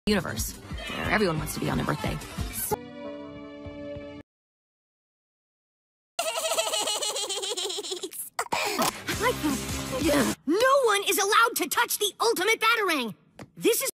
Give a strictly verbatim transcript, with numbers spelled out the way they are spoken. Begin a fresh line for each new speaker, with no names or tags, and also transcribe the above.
universe, where everyone wants to be on their birthday. So
No one is allowed to touch the ultimate Batarang. This is